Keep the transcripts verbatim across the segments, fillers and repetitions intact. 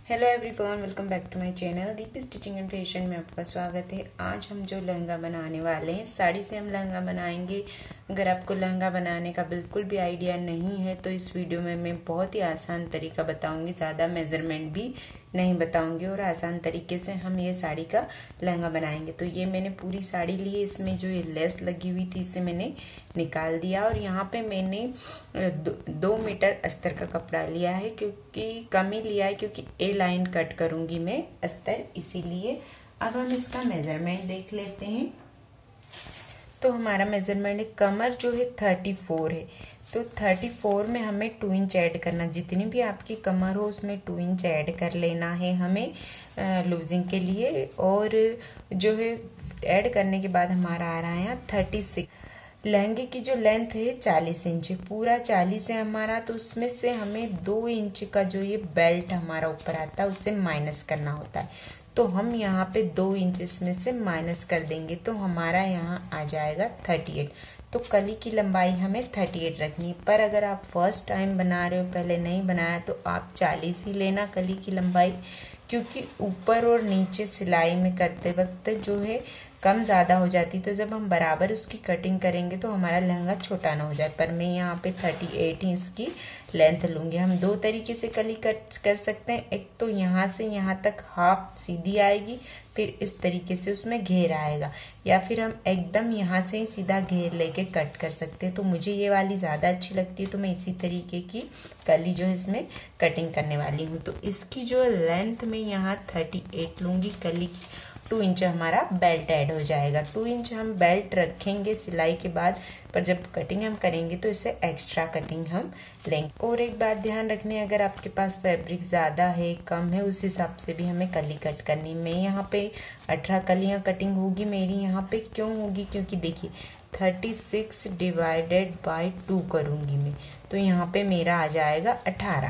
Hello everyone, welcome back to my channel Deep stitching and fashion में आपका स्वागत है। आज हम जो लहंगा बनाने वाले हैं, साड़ी से हम लहंगा बनाएंगे। अगर आपको लहंगा बनाने का बिल्कुल भी आइडिया नहीं है तो इस वीडियो में मैं बहुत ही आसान तरीका बताऊंगी, ज़्यादा मेजरमेंट भी नहीं बताऊंगी और आसान तरीके से हम ये साड़ी का लहंगा बनाएंगे। तो ये मैंने पूरी साड़ी ली है, इसमें जो ये लेस लगी हुई थी इसे मैंने निकाल दिया और यहाँ पे मैंने दो, दो मीटर अस्तर का कपड़ा लिया है, क्योंकि कम ही लिया है क्योंकि ए लाइन कट करूंगी मैं अस्तर, इसीलिए। अब हम इसका मेजरमेंट देख लेते हैं। तो हमारा मेजरमेंट है, कमर जो है थर्टी फोर है, तो थर्टी फोर में हमें टू इंच ऐड करना। जितनी भी आपकी कमर हो उसमें टू इंच ऐड कर लेना है हमें लूजिंग के लिए। और जो है ऐड करने के बाद हमारा आ रहा है थर्टी सिक्स। लहंगे की जो लेंथ है चालीस इंच है, पूरा चालीस है हमारा, तो उसमें से हमें दो इंच का जो ये बेल्ट हमारा ऊपर आता है उसे माइनस करना होता है। तो हम यहाँ पे दो इंच इसमें से माइनस कर देंगे तो हमारा यहाँ आ जाएगा थर्टी एट। तो कली की लंबाई हमें थर्टी एट रखनी है, पर अगर आप फर्स्ट टाइम बना रहे हो, पहले नहीं बनाया, तो आप चालीस ही लेना कली की लंबाई, क्योंकि ऊपर और नीचे सिलाई में करते वक्त जो है कम ज़्यादा हो जाती, तो जब हम बराबर उसकी कटिंग करेंगे तो हमारा लहंगा छोटा ना हो जाए। पर मैं यहाँ पे थर्टी एट ही इसकी लेंथ लूँगी। हम दो तरीके से कली कट कर सकते हैं, एक तो यहाँ से यहाँ तक हाफ सीधी आएगी, फिर इस तरीके से उसमें घेर आएगा, या फिर हम एकदम यहाँ से ही सीधा घेर लेके कट कर सकते हैं। तो मुझे ये वाली ज़्यादा अच्छी लगती है, तो मैं इसी तरीके की कली जो है इसमें कटिंग करने वाली हूँ। तो इसकी जो लेंथ में यहाँ थर्टी एट लूँगी कली की। टू इंच हमारा बेल्ट ऐड हो जाएगा। टू इंच हम बेल्ट रखेंगे सिलाई के बाद, पर जब कटिंग हम करेंगे तो इसे एक्स्ट्रा कटिंग हम लेंगे। और एक बात ध्यान रखनी है, अगर आपके पास फैब्रिक ज़्यादा है कम है, उस हिसाब से भी हमें कली कट करनी। मैं यहाँ पे अठारह कलियाँ कटिंग होगी मेरी यहाँ पे। क्यों होगी? क्योंकि देखिए thirty six divided by two करूँगी मैं, तो यहाँ पे मेरा आ जाएगा अठारह।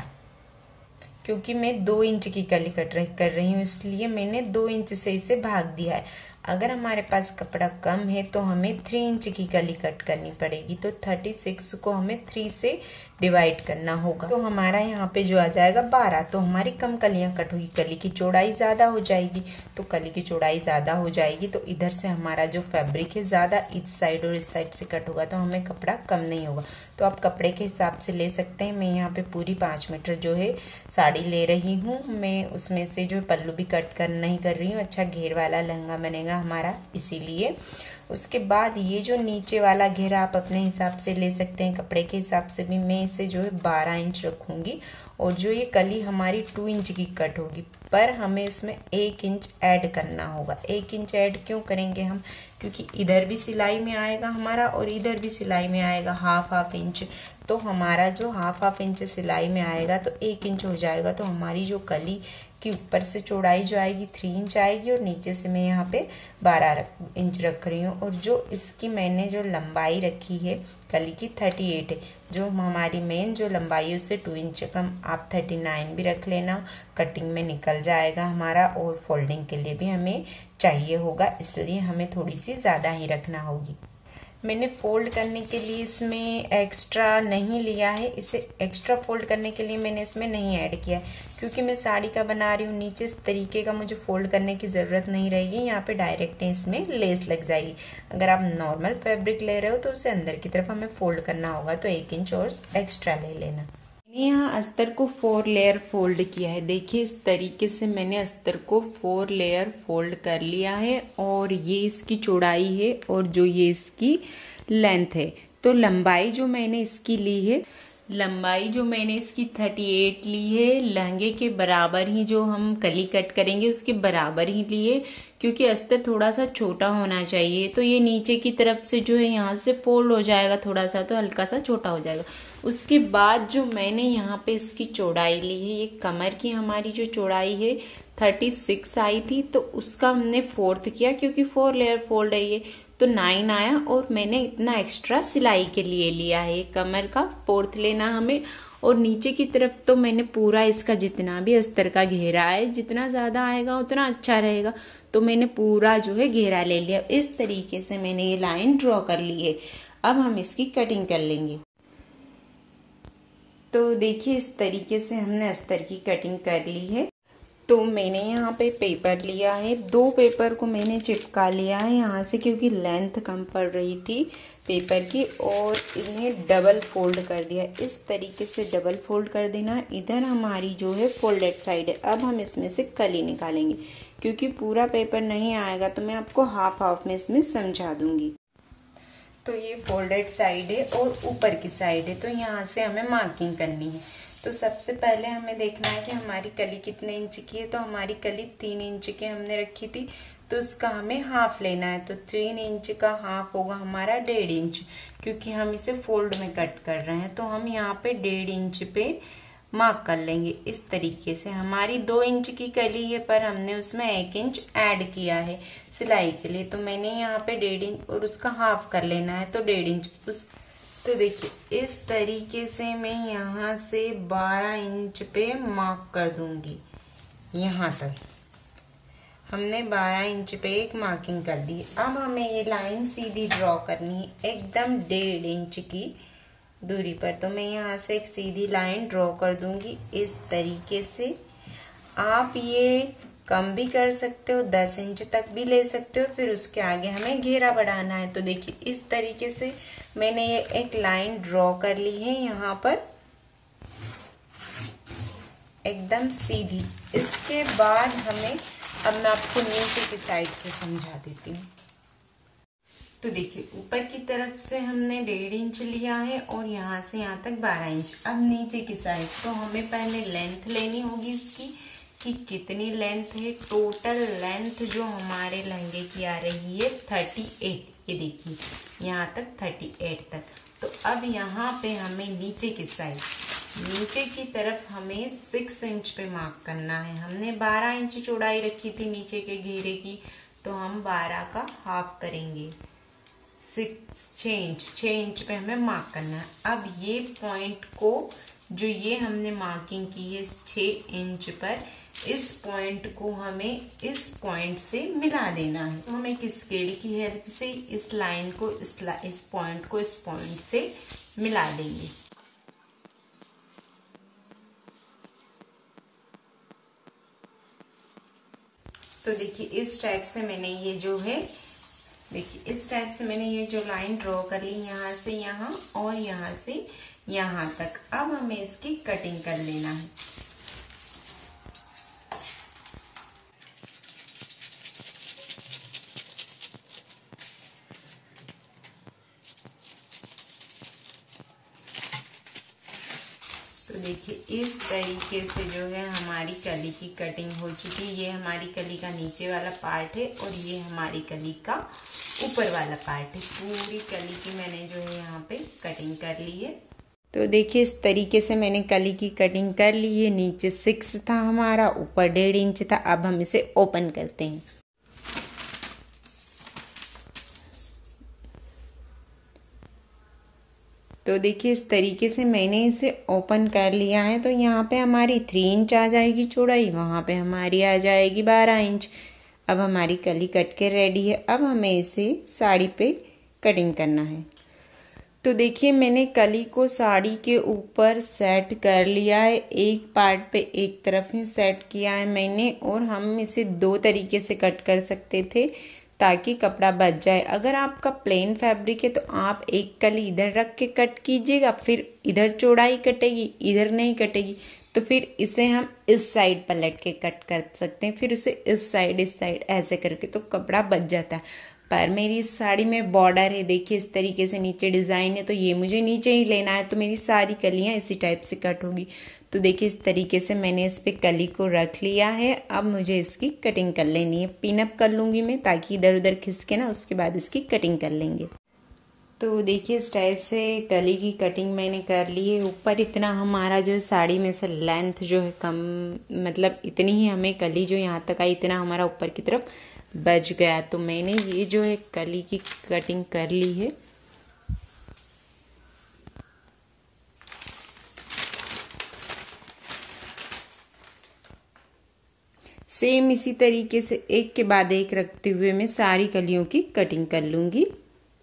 क्योंकि मैं दो इंच की कली कट रही कर रही हूँ, इसलिए मैंने दो इंच से इसे भाग दिया है। अगर हमारे पास कपड़ा कम है तो हमें थ्री इंच की कली कट करनी पड़ेगी, तो थर्टी सिक्स को हमें थ्री से डिवाइड करना होगा, तो हमारा यहाँ पे जो आ जाएगा बारह। तो हमारी कम कलियां कट होगी, कली की चौड़ाई ज़्यादा हो जाएगी। तो कली की चौड़ाई ज़्यादा हो जाएगी तो इधर से हमारा जो फैब्रिक है ज़्यादा इस साइड और इस साइड से कट होगा, तो हमें कपड़ा कम नहीं होगा। तो आप कपड़े के हिसाब से ले सकते हैं। मैं यहाँ पे पूरी पाँच मीटर जो है साड़ी ले रही हूँ। मैं उसमें से जो पल्लू भी कट कर नहीं कर रही हूँ, अच्छा घेर वाला लहंगा बनेगा हमारा, इसीलिए। उसके बाद ये जो नीचे वाला घेरा आप अपने हिसाब से ले सकते हैं, कपड़े के हिसाब से भी। मैं इसे जो है बारह इंच रखूँगी और जो ये कली हमारी टू इंच की कट होगी, पर हमें इसमें एक इंच ऐड करना होगा। एक इंच ऐड क्यों करेंगे हम? क्योंकि इधर भी सिलाई में आएगा हमारा और इधर भी सिलाई में आएगा हाफ हाफ इंच। तो हमारा जो हाफ हाफ इंच सिलाई में आएगा तो एक इंच हो जाएगा, तो हमारी जो कली की ऊपर से चौड़ाई जो आएगी थ्री इंच आएगी और नीचे से मैं यहाँ पे बारह इंच रख रही हूँ। और जो इसकी मैंने जो लंबाई रखी है कली की थर्टी एट है, जो हमारी मेन जो लंबाई है उससे टू इंच कम आप थर्टी नाइन भी रख लेना, कटिंग में निकल जाएगा हमारा। और फोल्डिंग के लिए भी हमें चाहिए होगा, इसलिए हमें थोड़ी सी ज़्यादा ही रखना होगी। मैंने फोल्ड करने के लिए इसमें एक्स्ट्रा नहीं लिया है, इसे एक्स्ट्रा फोल्ड करने के लिए मैंने इसमें नहीं ऐड किया, क्योंकि मैं साड़ी का बना रही हूँ। नीचे इस तरीके का मुझे फोल्ड करने की ज़रूरत नहीं रहेगी, यहाँ पे डायरेक्ट इसमें लेस लग जाएगी। अगर आप नॉर्मल फैब्रिक ले रहे हो तो उसे अंदर की तरफ हमें फोल्ड करना होगा, तो एक इंच और एक्स्ट्रा ले लेना। यहाँ अस्तर को फोर लेयर फोल्ड किया है। देखिए इस तरीके से मैंने अस्तर को फोर लेयर फोल्ड कर लिया है, और ये इसकी चौड़ाई है और जो ये इसकी लेंथ है। तो लंबाई जो मैंने इसकी ली है, लंबाई जो मैंने इसकी थर्टी एट ली है, लहंगे के बराबर ही जो हम कली कट करेंगे उसके बराबर ही लिए, क्योंकि अस्तर थोड़ा सा छोटा होना चाहिए। तो ये नीचे की तरफ से जो है यहाँ से फोल्ड हो जाएगा थोड़ा सा, तो हल्का सा छोटा हो जाएगा। उसके बाद जो मैंने यहाँ पे इसकी चौड़ाई ली है, ये कमर की हमारी जो चौड़ाई है थर्टी सिक्स आई थी, तो उसका हमने फोर्थ किया, क्योंकि फोर लेयर फोल्ड है ये, तो नाइन आया। और मैंने इतना एक्स्ट्रा सिलाई के लिए लिया है, कमर का फोर्थ लेना हमें। और नीचे की तरफ तो मैंने पूरा इसका जितना भी अस्तर का घेरा है, जितना ज़्यादा आएगा उतना अच्छा रहेगा, तो मैंने पूरा जो है घेरा ले लिया। इस तरीके से मैंने ये लाइन ड्रॉ कर ली है। अब हम इसकी कटिंग कर लेंगे। तो देखिए इस तरीके से हमने अस्तर की कटिंग कर ली है। तो मैंने यहाँ पे पेपर लिया है, दो पेपर को मैंने चिपका लिया है यहाँ से, क्योंकि लेंथ कम पड़ रही थी पेपर की, और इन्हें डबल फोल्ड कर दिया। इस तरीके से डबल फोल्ड कर देना। इधर हमारी जो है फोल्डेड साइड है। अब हम इसमें से कली निकालेंगे, क्योंकि पूरा पेपर नहीं आएगा तो मैं आपको हाफ हाफ में इसमें समझा दूंगी। तो ये फोल्डेड साइड है और ऊपर की साइड है, तो यहाँ से हमें मार्किंग करनी है। तो सबसे पहले हमें देखना है कि हमारी कली कितने इंच की है। तो हमारी कली तीन इंच की हमने रखी थी, तो उसका हमें हाफ लेना है। तो तीन इंच का हाफ होगा हमारा डेढ़ इंच, क्योंकि हम इसे फोल्ड में कट कर रहे हैं। तो हम यहाँ पे डेढ़ इंच पे मार्क कर लेंगे। इस तरीके से हमारी दो इंच की कली है, पर हमने उसमें एक इंच ऐड किया है सिलाई के लिए। तो मैंने यहाँ पे डेढ़ इंच और उसका हाफ कर लेना है, तो डेढ़ इंच उस तो देखिए इस तरीके से मैं यहाँ से बारह इंच पे मार्क कर दूंगी। यहाँ तक हमने बारह इंच पे एक मार्किंग कर दी। अब हमें ये लाइन सीधी ड्रॉ करनी है एकदम डेढ़ इंच की दूरी पर। तो मैं यहाँ से एक सीधी लाइन ड्रॉ कर दूंगी इस तरीके से। आप ये कम भी कर सकते हो, दस इंच तक भी ले सकते हो, फिर उसके आगे हमें घेरा बढ़ाना है। तो देखिए इस तरीके से मैंने ये एक लाइन ड्रॉ कर ली है यहाँ पर एकदम सीधी। इसके बाद हमें, अब मैं आपको नीचे की साइड से समझा देती हूँ। तो देखिए ऊपर की तरफ से हमने डेढ़ इंच लिया है और यहाँ से यहाँ तक बारह इंच। अब नीचे की साइड तो हमें पहले लेंथ लेनी होगी इसकी, कि कितनी लेंथ है। टोटल लेंथ जो हमारे लहंगे की आ रही है थर्टी एट, ये देखिए यहाँ तक थर्टी एट तक। तो अब यहाँ पे हमें नीचे की साइड, नीचे की तरफ हमें सिक्स इंच पे मार्क करना है। हमने बारह इंच चौड़ाई रखी थी नीचे के घेरे की, तो हम बारह का हाफ करेंगे, सिक्स छः इंच छः इंच पे हमें मार्क करना है। अब ये पॉइंट को, जो ये हमने मार्किंग की है छः इंच पर, इस पॉइंट को हमें इस पॉइंट से मिला देना है। तो हम एक स्केल की हेल्प से इस लाइन को इस ला, इस पॉइंट को इस पॉइंट से मिला देंगे। तो देखिए इस टाइप से मैंने ये जो है, देखिए इस टाइप से मैंने ये जो लाइन ड्रॉ कर ली यहाँ से यहाँ और यहाँ से यहाँ तक। अब हमें इसकी कटिंग कर लेना है। तो देखिए इस तरीके से जो है हमारी कली की कटिंग हो चुकी है। ये हमारी कली का नीचे वाला पार्ट है और ये हमारी कली का ऊपर वाला पार्ट है। पूरी कली की मैंने जो है यहाँ पे कटिंग कर ली है। तो देखिए इस तरीके से मैंने कली की कटिंग कर ली है। नीचे सिक्स था हमारा, ऊपर डेढ़ इंच था। अब हम इसे ओपन करते हैं। तो देखिए इस तरीके से मैंने इसे ओपन कर लिया है। तो यहाँ पे हमारी थ्री इंच आ जाएगी चौड़ाई, वहाँ पे हमारी आ जाएगी बारह इंच। अब हमारी कली कट के रेडी है। अब हमें इसे साड़ी पे कटिंग करना है। तो देखिए मैंने कली को साड़ी के ऊपर सेट कर लिया है। एक पार्ट पे एक तरफ में सेट किया है मैंने, और हम इसे दो तरीके से कट कर सकते थे ताकि कपड़ा बच जाए। अगर आपका प्लेन फैब्रिक है तो आप एक कली इधर रख के कट कीजिएगा, फिर इधर चौड़ाई कटेगी, इधर नहीं कटेगी, तो फिर इसे हम इस साइड पलट के कट कर सकते हैं, फिर उसे इस साइड इस साइड ऐसे करके, तो कपड़ा बच जाता है। पर मेरी इस साड़ी में बॉर्डर है, देखिए इस तरीके से नीचे डिजाइन है, तो ये मुझे नीचे ही लेना है, तो मेरी सारी कलियां इसी टाइप से कट होगी। तो देखिए इस तरीके से मैंने इस पे कली को रख लिया है। अब मुझे इसकी कटिंग कर लेनी है। पिन अप कर लूंगी मैं, ताकि इधर उधर खिसके ना, उसके बाद इसकी कटिंग कर लेंगे। तो देखिए इस टाइप से कली की कटिंग मैंने कर ली है। ऊपर इतना हमारा जो साड़ी में से लेंथ जो है कम, मतलब इतनी ही हमें कली जो यहाँ तक आई, इतना हमारा ऊपर की तरफ बच गया। तो मैंने ये जो है कली की कटिंग कर ली है। सेम इसी तरीके से एक के बाद एक रखते हुए मैं सारी कलियों की कटिंग कर लूंगी।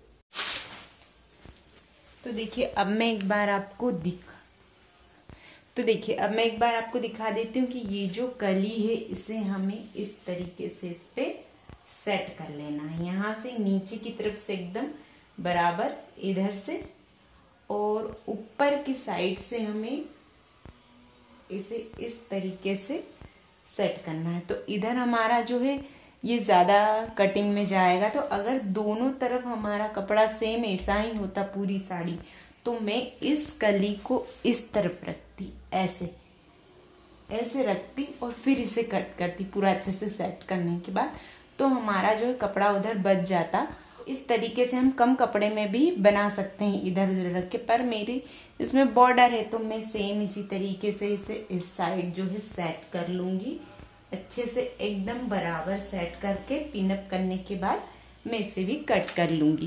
तो देखिए अब मैं एक बार आपको दिख तो देखिए अब मैं एक बार आपको दिखा देती हूँ कि ये जो कली है इसे हमें इस तरीके से इस पे सेट कर लेना है, यहाँ से नीचे की तरफ से एकदम बराबर इधर से, और ऊपर की साइड से हमें इसे इस तरीके से सेट करना है। तो इधर हमारा जो है ये ज्यादा कटिंग में जाएगा, तो अगर दोनों तरफ हमारा कपड़ा सेम ऐसा ही होता पूरी साड़ी, तो मैं इस कली को इस तरफ रखती, ऐसे ऐसे रखती और फिर इसे कट करती पूरा अच्छे से सेट करने के बाद, तो हमारा जो है कपड़ा उधर बच जाता। इस तरीके से हम कम कपड़े में भी बना सकते हैं इधर उधर रख के, पर मेरी इसमें बॉर्डर है तो मैं सेम इसी तरीके से इसे इस साइड जो है सेट कर लूंगी, अच्छे से एकदम बराबर सेट करके पिन अप करने के बाद मैं इसे भी कट कर लूंगी।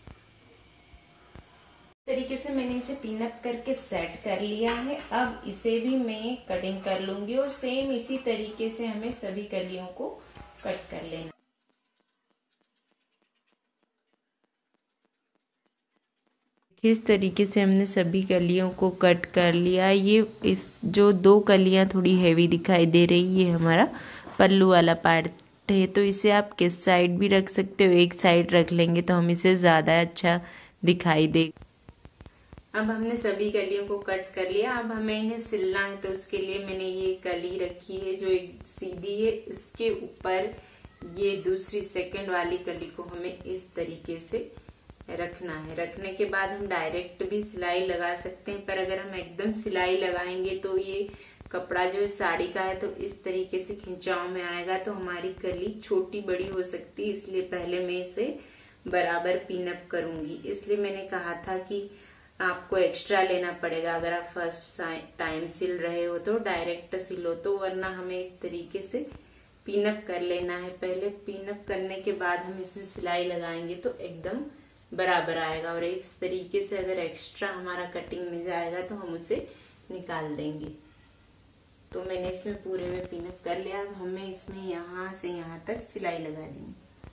इस तरीके से मैंने इसे पिन अप करके सेट कर लिया है। अब इसे भी मैं कटिंग कर लूंगी और सेम इसी तरीके से हमें सभी कलियों को कट कर लेना। इस तरीके से हमने सभी कलियों को कट कर लिया। ये इस जो दो कलियां थोड़ी हैवी दिखाई दे रही है हमारा पल्लू वाला पार्ट है, तो इसे आप किस साइड भी रख सकते हो, एक साइड रख लेंगे तो हम इसे ज़्यादा अच्छा दिखाई दे। अब हमने सभी कलियों को कट कर लिया। अब हमें इन्हें सिलना है, तो उसके लिए मैंने ये कली रखी है जो एक सीधी है, इसके ऊपर ये दूसरी सेकंड वाली कली को हमें इस तरीके से रखना है। रखने के बाद हम डायरेक्ट भी सिलाई लगा सकते हैं, पर अगर हम एकदम सिलाई लगाएंगे तो ये कपड़ा जो साड़ी का है तो इस तरीके से खिंचाव में आएगा, तो हमारी कली छोटी बड़ी हो सकती है। इसलिए पहले मैं इसे बराबर पिन अप करूंगी। इसलिए मैंने कहा था कि आपको एक्स्ट्रा लेना पड़ेगा, अगर आप फर्स्ट टाइम सिल रहे हो तो डायरेक्ट सिलो, तो वरना हमें इस तरीके से पिन अप कर लेना है। पहले पिन अप करने के बाद हम इसमें सिलाई लगाएंगे तो एकदम बराबर आएगा, और इस तरीके से अगर एक्स्ट्रा हमारा कटिंग में जाएगा तो हम उसे निकाल देंगे। तो मैंने इसमें पूरे में पिन अप कर लिया। अब हमें इसमें यहाँ से यहाँ तक सिलाई लगा देंगे।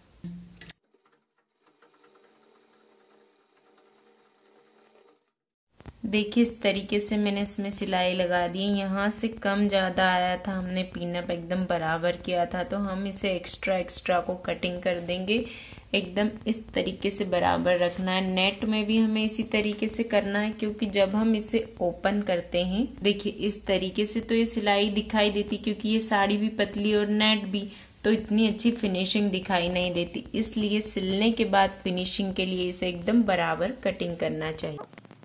देखिए इस तरीके से मैंने इसमें सिलाई लगा दी। यहाँ से कम ज़्यादा आया था, हमने पिन अप एकदम बराबर किया था, तो हम इसे एक्स्ट्रा एक्स्ट्रा को कटिंग कर देंगे। एकदम इस तरीके से बराबर रखना है। नेट में भी हमें इसी तरीके से करना है, क्योंकि जब हम इसे ओपन करते हैं, देखिए इस तरीके से तो ये सिलाई दिखाई देती, क्योंकि ये साड़ी भी पतली और नेट भी, तो इतनी अच्छी फिनिशिंग दिखाई नहीं देती। इसलिए सिलने के बाद फिनिशिंग के लिए इसे एकदम बराबर कटिंग करना चाहिए।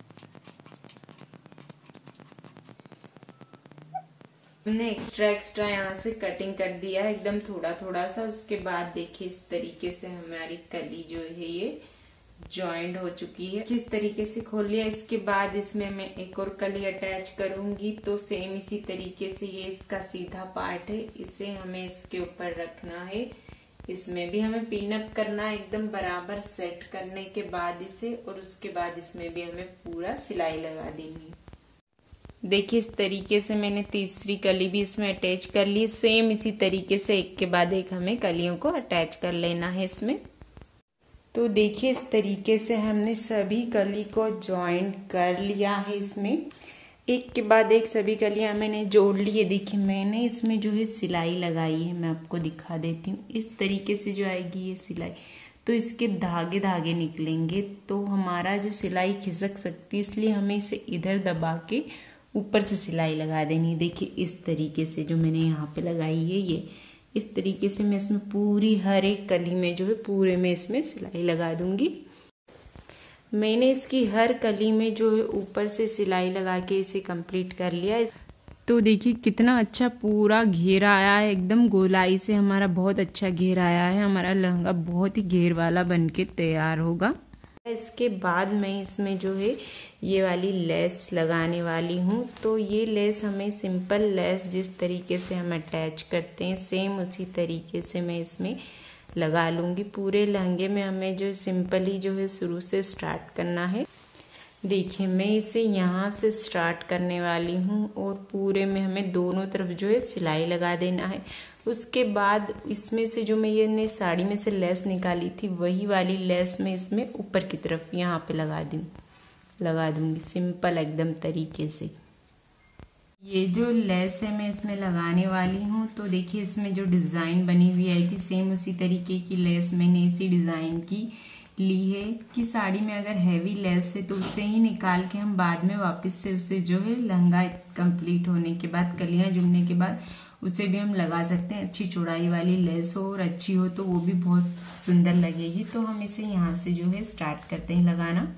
हमने एक्स्ट्रा एक्स्ट्रा यहाँ से कटिंग कर दिया है एकदम थोड़ा थोड़ा सा। उसके बाद देखिए इस तरीके से हमारी कली जो है ये जॉइंट हो चुकी है। किस तरीके से खोल लिया। इसके बाद इसमें मैं एक और कली अटैच करूंगी, तो सेम इसी तरीके से ये इसका सीधा पार्ट है, इसे हमें इसके ऊपर रखना है। इसमें भी हमें पिन अप करना है एकदम बराबर सेट करने के बाद इसे, और उसके बाद इसमें भी हमें पूरा सिलाई लगा देनी। देखिए इस तरीके से मैंने तीसरी कली भी इसमें अटैच कर ली। सेम इसी तरीके से एक के बाद एक हमें कलियों को अटैच कर लेना है इसमें। तो देखिए इस तरीके से हमने सभी कली को जॉइंट कर लिया है। इसमें एक के बाद एक सभी कलियां मैंने जोड़ ली है। देखिए मैंने इसमें जो है सिलाई लगाई है, मैं आपको दिखा देती हूँ। इस तरीके से जो आएगी ये सिलाई, तो इसके धागे धागे निकलेंगे, तो हमारा जो सिलाई खिसक सकती है, इसलिए हमें इसे इधर दबा के ऊपर से सिलाई लगा देनी। देखिए इस तरीके से जो मैंने यहाँ पे लगाई है, ये इस तरीके से मैं इसमें पूरी हर एक कली में जो है पूरे में इसमें सिलाई लगा दूंगी। मैंने इसकी हर कली में जो है ऊपर से सिलाई लगा के इसे कंप्लीट कर लिया। तो देखिए कितना अच्छा पूरा घेरा आया है, एकदम गोलाई से हमारा बहुत अच्छा घेर आया है। हमारा लहंगा बहुत ही घेर वाला बनके तैयार होगा। इसके बाद मैं इसमें जो है ये वाली लेस लगाने वाली हूँ। तो ये लेस हमें सिंपल लेस जिस तरीके से हम अटैच करते हैं, सेम उसी तरीके से मैं इसमें लगा लूँगी। पूरे लहंगे में हमें जो सिंपल ही जो है शुरू से स्टार्ट करना है। देखिए मैं इसे यहाँ से स्टार्ट करने वाली हूँ, और पूरे में हमें दोनों तरफ जो है सिलाई लगा देना है। उसके बाद इसमें से जो मैं ये ने साड़ी में से लेस निकाली थी, वही वाली लेस मैं इसमें ऊपर की तरफ यहाँ पे लगा दूँ लगा दूँगी सिंपल एकदम तरीके से। ये जो लेस है मैं इसमें लगाने वाली हूँ, तो देखिए इसमें जो डिजाइन बनी हुई आई थी सेम उसी तरीके की लेस मैंने इसी डिजाइन की ली है कि साड़ी में अगर हैवी लेस है तो उसे ही निकाल के हम बाद में वापस से उसे जो है लहंगा कंप्लीट होने के बाद, कलियां जुड़ने के बाद उसे भी हम लगा सकते हैं। अच्छी चौड़ाई वाली लेस हो और अच्छी हो तो वो भी बहुत सुंदर लगेगी। तो हम इसे यहाँ से जो है स्टार्ट करते हैं लगाना।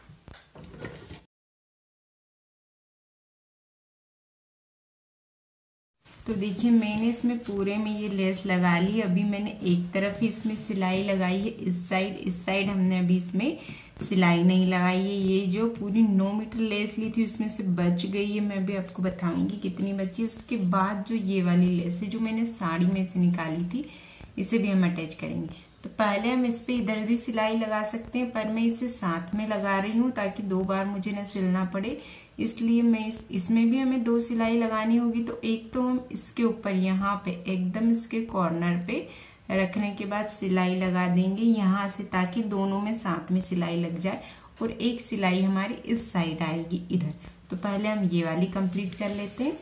तो देखिए मैंने इसमें पूरे में ये लेस लगा ली। अभी मैंने एक तरफ ही इसमें सिलाई लगाई है, इस साइड इस साइड हमने अभी इसमें सिलाई नहीं लगाई है। ये जो पूरी नौ मीटर लेस ली थी उसमें से बच गई है, मैं भी आपको बताऊंगी कितनी बची। उसके बाद जो ये वाली लेस है जो मैंने साड़ी में से निकाली थी, इसे भी हम अटैच करेंगे। तो पहले हम इस पे इधर भी सिलाई लगा सकते हैं, पर मैं इसे साथ में लगा रही हूँ ताकि दो बार मुझे न सिलना पड़े, इसलिए मैं इस इसमें भी हमें दो सिलाई लगानी होगी। तो एक तो हम इसके ऊपर यहाँ पे एकदम इसके कॉर्नर पे रखने के बाद सिलाई लगा देंगे यहाँ से, ताकि दोनों में साथ में सिलाई लग जाए। और एक सिलाई हमारी इस साइड आएगी इधर। तो पहले हम ये वाली कंप्लीट कर लेते हैं।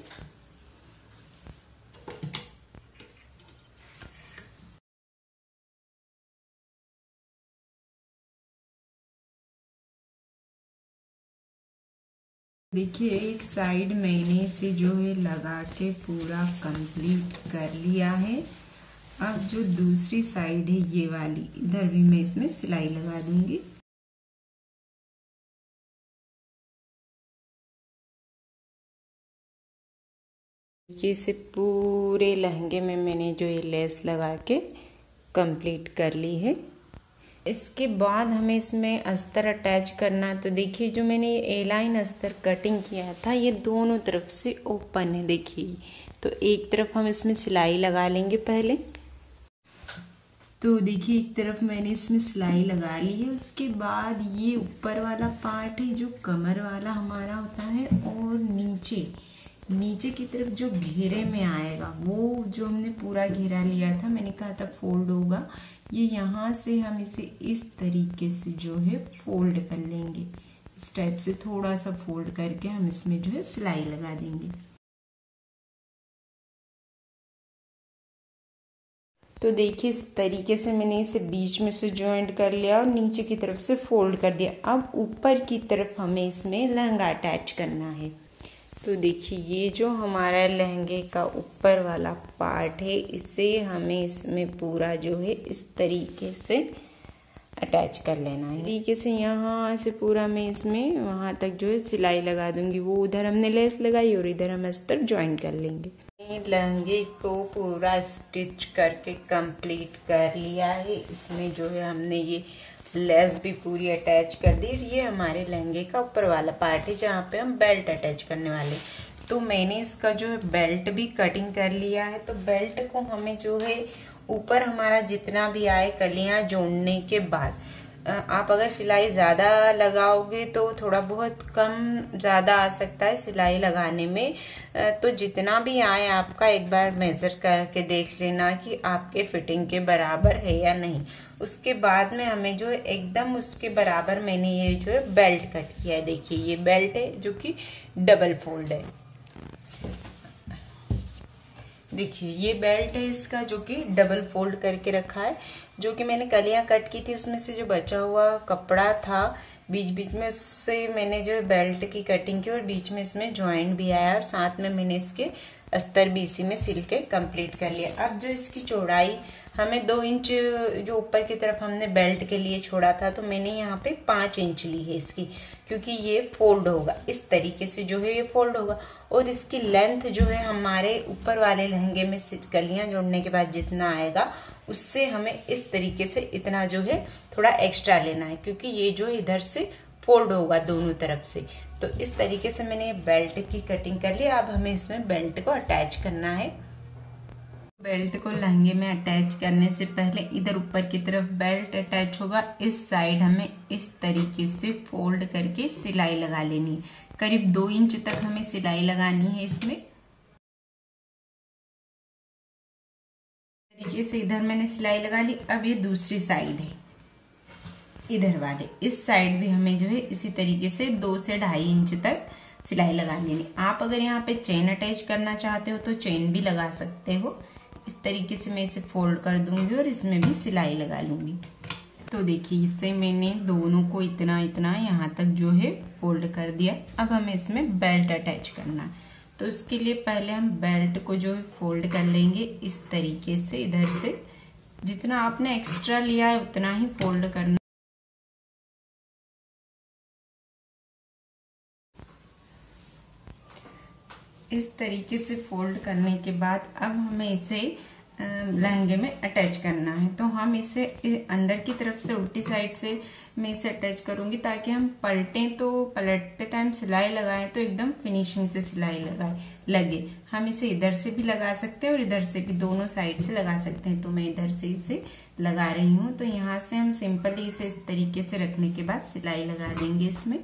देखिए एक साइड मैंने इसे जो है लगा के पूरा कंप्लीट कर लिया है। अब जो दूसरी साइड है ये वाली, इधर भी मैं इसमें सिलाई लगा दूंगी। देखिए इसे पूरे लहंगे में मैंने जो ये लेस लगा के कंप्लीट कर ली है। इसके बाद हमें इसमें अस्तर अटैच करना है। तो देखिए जो मैंने ये ए लाइन अस्तर कटिंग किया था ये दोनों तरफ से ओपन है। देखिए तो एक तरफ हम इसमें सिलाई लगा लेंगे पहले। तो देखिए एक तरफ मैंने इसमें सिलाई लगा ली है। उसके बाद ये ऊपर वाला पार्ट है जो कमर वाला हमारा होता है, और नीचे नीचे की तरफ जो घेरे में आएगा वो जो हमने पूरा घेरा लिया था, मैंने कहा था फोल्ड होगा, ये यहाँ से हम इसे इस तरीके से जो है फोल्ड कर लेंगे। इस टाइप से थोड़ा सा फोल्ड करके हम इसमें जो है सिलाई लगा देंगे। तो देखिए इस तरीके से मैंने इसे बीच में से ज्वाइंट कर लिया और नीचे की तरफ से फोल्ड कर दिया। अब ऊपर की तरफ हमें इसमें लहंगा अटैच करना है। तो देखिए ये जो हमारा लहंगे का ऊपर वाला पार्ट है, इसे हमें इसमें पूरा जो है इस तरीके से अटैच कर लेना है। तरीके से यहाँ से पूरा मैं इसमें वहाँ तक जो है सिलाई लगा दूंगी। वो उधर हमने लेस लगाई और इधर हम अस्तर ज्वाइन कर लेंगे। लहंगे को पूरा स्टिच करके कंप्लीट कर लिया है। इसमें जो है हमने ये लेस भी पूरी अटैच कर दी। ये हमारे लहंगे का ऊपर वाला पार्ट है जहाँ पे हम बेल्ट अटैच करने वाले। तो मैंने इसका जो है बेल्ट भी कटिंग कर लिया है। तो बेल्ट को हमें जो है ऊपर हमारा जितना भी आए कलियां जोड़ने के बाद, आप अगर सिलाई ज़्यादा लगाओगे तो थोड़ा बहुत कम ज़्यादा आ सकता है सिलाई लगाने में। तो जितना भी आए आपका एक बार मेज़र करके देख लेना कि आपके फिटिंग के बराबर है या नहीं। उसके बाद में हमें जो है एकदम उसके बराबर मैंने ये जो है बेल्ट कट किया है। देखिए ये बेल्ट है जो कि डबल फोल्ड है। देखिए ये बेल्ट है इसका जो कि डबल फोल्ड करके रखा है। जो कि मैंने कलियां कट की थी उसमें से जो बचा हुआ कपड़ा था बीच बीच में, उससे मैंने जो बेल्ट की कटिंग की और बीच में इसमें जॉइंट भी आया और साथ में मैंने इसके अस्तर भी इसी में सिल के कंप्लीट कर लिया। अब जो इसकी चौड़ाई हमें दो इंच जो ऊपर की तरफ हमने बेल्ट के लिए छोड़ा था, तो मैंने यहाँ पे पाँच इंच ली है इसकी, क्योंकि ये फोल्ड होगा इस तरीके से जो है ये फोल्ड होगा। और इसकी लेंथ जो है हमारे ऊपर वाले लहंगे में कलियां जोड़ने के बाद जितना आएगा उससे हमें इस तरीके से इतना जो है थोड़ा एक्स्ट्रा लेना है, क्योंकि ये जो इधर से फोल्ड होगा दोनों तरफ से। तो इस तरीके से मैंने बेल्ट की कटिंग कर ली। अब हमें इसमें बेल्ट को अटैच करना है। बेल्ट को लहंगे में अटैच करने से पहले इधर ऊपर की तरफ बेल्ट अटैच होगा, इस साइड हमें इस तरीके से फोल्ड करके सिलाई लगा लेनी है। करीब दो इंच तक हमें सिलाई लगानी है इसमें। तरीके से इधर मैंने सिलाई लगा ली। अब ये दूसरी साइड है इधर वाले, इस साइड भी हमें जो है इसी तरीके से दो से ढाई इंच तक सिलाई लगा लेनी। आप अगर यहाँ पे चेन अटैच करना चाहते हो तो चेन भी लगा सकते हो। इस तरीके से मैं इसे फोल्ड कर दूंगी और इसमें भी सिलाई लगा लूंगी। तो देखिए इससे मैंने दोनों को इतना इतना यहाँ तक जो है फोल्ड कर दिया। अब हमें इसमें बेल्ट अटैच करना है, तो इसके लिए पहले हम बेल्ट को जो है फोल्ड कर लेंगे इस तरीके से। इधर से जितना आपने एक्स्ट्रा लिया है उतना ही फोल्ड करना। इस तरीके से फोल्ड करने के बाद अब हमें इसे लहंगे में अटैच करना है। तो हम इसे अंदर की तरफ से उल्टी साइड से मैं इसे अटैच करूंगी, ताकि हम पलटें तो पलटते टाइम सिलाई लगाएं तो एकदम फिनिशिंग से सिलाई लगाए लगे। हम इसे इधर से भी लगा सकते हैं और इधर से भी, दोनों साइड से लगा सकते हैं। तो मैं इधर से इसे लगा रही हूँ। तो यहाँ से हम सिंपली इसे इस तरीके से रखने के बाद सिलाई लगा देंगे इसमें।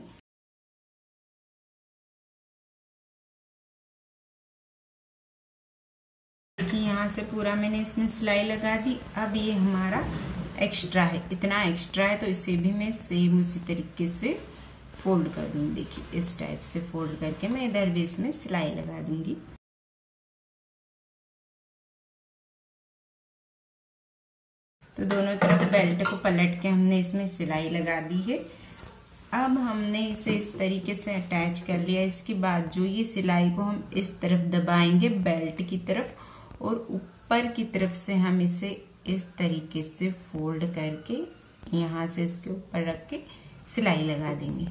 यहाँ से पूरा मैंने इसमें सिलाई लगा दी। अब ये हमारा एक्स्ट्रा है, इतना एक्स्ट्रा है, तो इसे भी मैं सेम उसी तरीके से फोल्ड कर दूंगी। देखिए इस टाइप से फोल्ड करके मैं इधर भी इसमें सिलाई लगा दूंगी। तो दोनों तरफ बेल्ट को पलट के हमने इसमें सिलाई लगा दी है। अब हमने इसे इस तरीके से अटैच कर लिया। इसके बाद जो ये सिलाई को हम इस तरफ दबाएंगे बेल्ट की तरफ, और ऊपर की तरफ से हम इसे इस तरीके से फोल्ड करके यहाँ से इसके ऊपर रख के सिलाई लगा देंगे।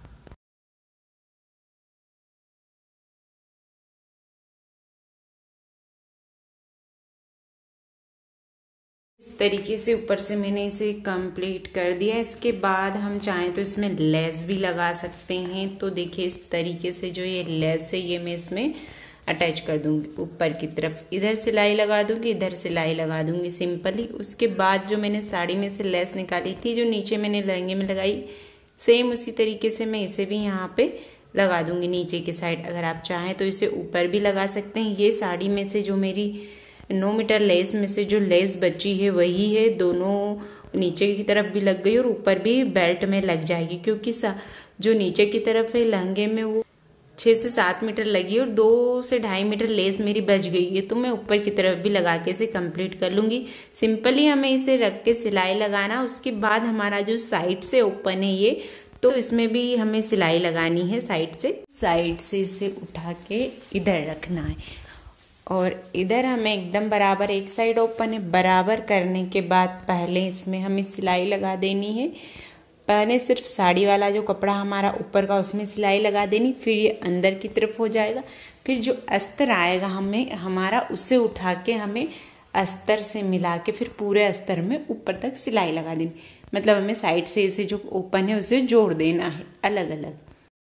इस तरीके से ऊपर से मैंने इसे कंप्लीट कर दिया। इसके बाद हम चाहें तो इसमें लेस भी लगा सकते हैं। तो देखिए इस तरीके से जो ये लेस है ये मैं इसमें अटैच कर दूंगी ऊपर की तरफ। इधर सिलाई लगा दूंगी, इधर सिलाई लगा दूंगी सिंपली। उसके बाद जो मैंने साड़ी में से लेस निकाली थी, जो नीचे मैंने लहंगे में लगाई, सेम उसी तरीके से मैं इसे भी यहाँ पे लगा दूंगी नीचे की साइड। अगर आप चाहें तो इसे ऊपर भी लगा सकते हैं। ये साड़ी में से जो मेरी नौ मीटर लेस में से जो लेस बची है वही है, दोनों नीचे की तरफ भी लग गई और ऊपर भी बेल्ट में लग जाएगी, क्योंकि जो नीचे की तरफ है लहंगे में वो छः से सात मीटर लगी और दो से ढाई मीटर लेस मेरी बच गई है। तो मैं ऊपर की तरफ भी लगा के इसे कंप्लीट कर लूंगी। सिंपली हमें इसे रख के सिलाई लगाना। उसके बाद हमारा जो साइड से ओपन है ये, तो इसमें भी हमें सिलाई लगानी है साइड से। साइड से इसे उठा के इधर रखना है और इधर हमें एकदम बराबर, एक साइड ओपन है, बराबर करने के बाद पहले इसमें हमें सिलाई लगा देनी है। पहले सिर्फ साड़ी वाला जो कपड़ा हमारा ऊपर का उसमें सिलाई लगा देनी, फिर ये अंदर की तरफ हो जाएगा। फिर जो अस्तर आएगा हमें हमारा, उसे उठा के हमें अस्तर से मिला के फिर पूरे अस्तर में ऊपर तक सिलाई लगा देनी। मतलब हमें साइड से इसे जो ओपन है उसे जोड़ देना है अलग अलग।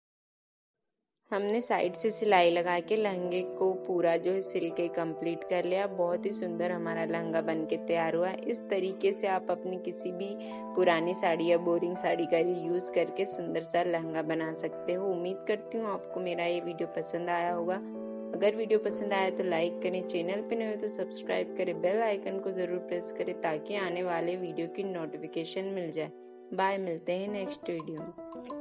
हमने साइड से सिलाई लगा के लहंगे को पूरा जो है सिल के कंप्लीट कर लिया। बहुत ही सुंदर हमारा लहंगा बन के तैयार हुआ। इस तरीके से आप अपनी किसी भी पुरानी साड़ी या बोरिंग साड़ी का यूज करके सुंदर सा लहंगा बना सकते हो। उम्मीद करती हूँ आपको मेरा ये वीडियो पसंद आया होगा। अगर वीडियो पसंद आया तो लाइक करें, चैनल पे नए हो तो सब्सक्राइब करें, बेल आइकन को जरूर प्रेस करें ताकि आने वाले वीडियो की नोटिफिकेशन मिल जाए। बाय, मिलते हैं नेक्स्ट वीडियो में।